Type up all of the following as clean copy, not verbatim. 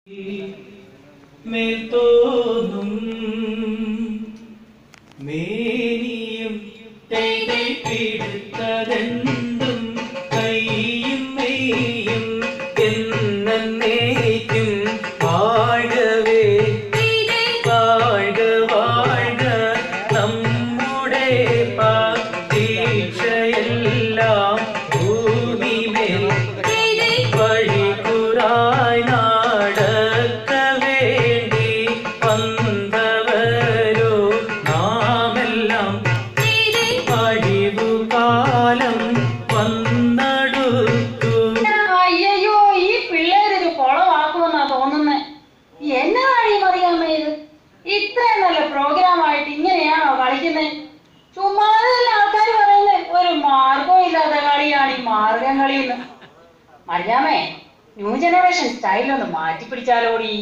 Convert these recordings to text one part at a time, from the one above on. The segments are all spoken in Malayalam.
മേനിയും പിടുത്തതെന്തും കൈയും മെയ്യും എന്നേക്കും വാഴവേ വാഴ വാഴ നമ്മുടെ പ്രതീക്ഷയെല്ലാം ഭൂമിമേൽ വഴികുറായി നടക്ക വേണ്ടി വന്നവരോ നാമെല്ലാം കഴിവുകാലം വന്നടുത്തു. അയ്യോ, ഈ പിള്ളേരൊരു കുളമാക്കുമെന്നാ തോന്നുന്നേ. എന്നതാണ് ഈ മറിയാമ്മ ഇത്? ഇത്രയും നല്ല പ്രോഗ്രാമായിട്ട് ഇങ്ങനെയാണോ കളിക്കുന്നേ? ചുമ്മാതെ ആൾക്കാർ പറയുന്നേ ഒരു മാർഗവും ഇല്ലാത്ത കളിയാണ് ഈ മാർഗം കളിന്ന്. മറിയാമ്മേ, ന്യൂ ജനറേഷൻ സ്റ്റൈലൊന്ന് മാറ്റിപ്പിടിച്ചാലോടി.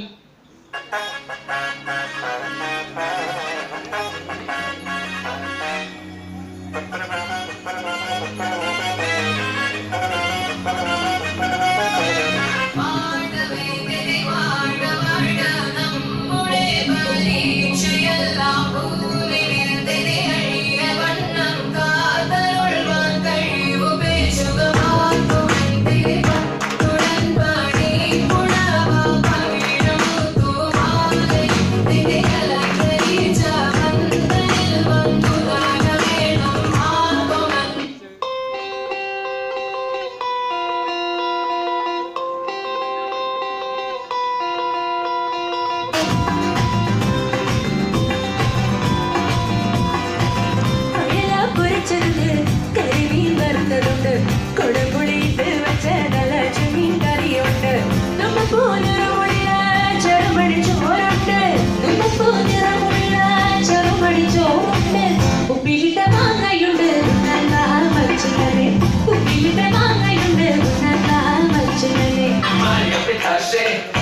Say